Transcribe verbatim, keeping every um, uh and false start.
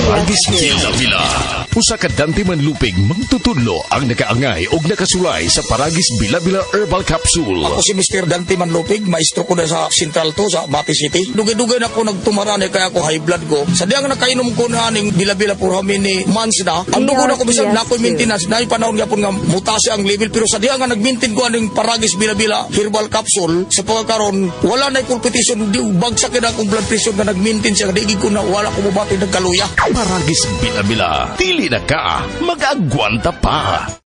Paragis Bila-Bila. Usa ka Dante Manlupig magtutudlo ang nakaangay og nakasulay sa Paragis Bila-Bila Herbal Capsule. Ako si Mister Dante Manlupig, maestro ko na sa Central to sa Mati City. Dugay-dugay na ako nagtumaran eh, kaya ako high blood ko. Sa diyang nakainom ko na ning Bila-Bila for how many months na. Ang dugo na ko bisag yes, na ako maintenance na yung panahon nga po nga mutasi ang level, pero sa diyang nga nag-maintain ko aning Paragis Bila-Bila Herbal Capsule sa pagkakaroon wala na competition, di bagsak na akong blood pressure nga nag-maintain siya, di ko na wala ko mabati ng kaluya. Paragis Bila-Bila. Dili na ka, mag-agwanta pa.